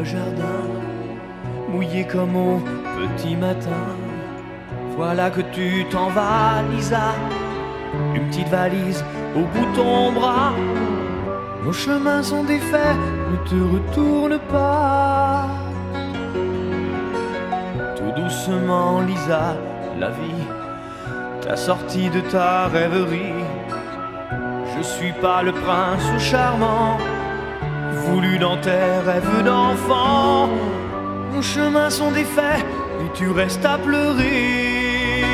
le jardin, mouillé comme au petit matin. Voilà que tu t'en vas, Lisa, une petite valise au bout de ton bras. Nos chemins sont défaits, ne te retourne pas. Tout doucement, Lisa, la vie t'a sorti de ta rêverie. Je suis pas le prince charmant, voulu dans tes rêves d'enfant. Nos chemins sont défaits et tu restes à pleurer.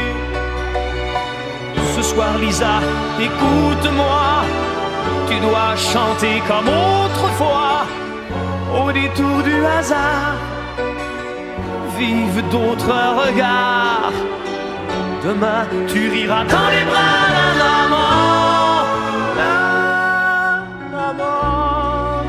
Ce soir, Lisa, écoute-moi, tu dois chanter comme autrefois. Au détour du hasard, vive d'autres regards. Demain, tu riras dans les bras d'un amant. D'un amant.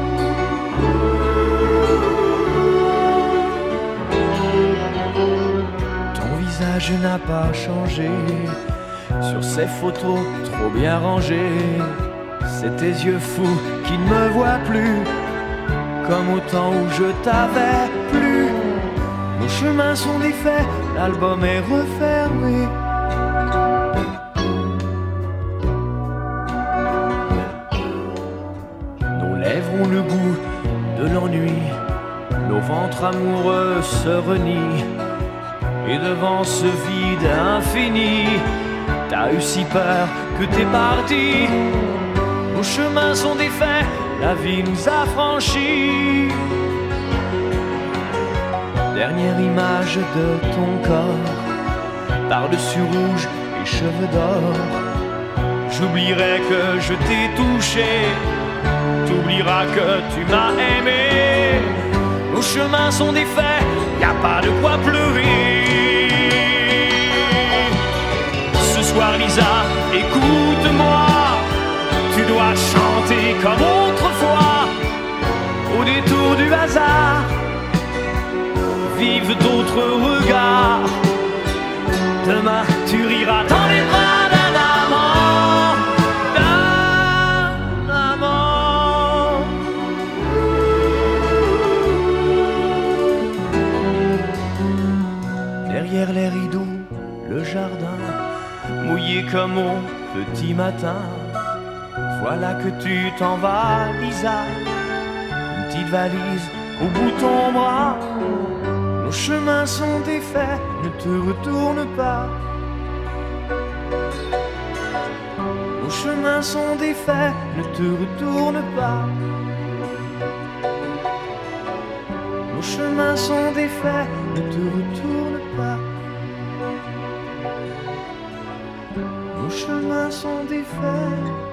Ton visage n'a pas changé sur ces photos trop bien rangées. C'est tes yeux fous qui ne me voient plus comme au temps où je t'avais plu. Nos chemins sont défaits, l'album est refermé. Nos lèvres ont le goût de l'ennui, nos ventres amoureux se renient. Et devant ce vide infini, t'as eu si peur que t'es parti. Nos chemins sont défaits, la vie nous a franchis. Dernière image de ton corps, par-dessus rouge et cheveux d'or. J'oublierai que je t'ai touché, t'oublieras que tu m'as aimé. Nos chemins sont défaits, y a pas de quoi pleurer. Ce soir, Lisa, écoute-moi, tu dois chanter comme autrefois. Au détour du hasard, vive d'autres regards. Demain, tu riras dans les bras d'un amant. D'un amant. Derrière les rideaux, le jardin, mouillé comme au petit matin. Voilà que tu t'en vas, Lisa, une petite valise au bout de ton bras. Nos chemins sont défaits, ne te retourne pas. Nos chemins sont défaits, ne te retourne pas. Nos chemins sont défaits, ne te retourne pas. Nos chemins sont défaits.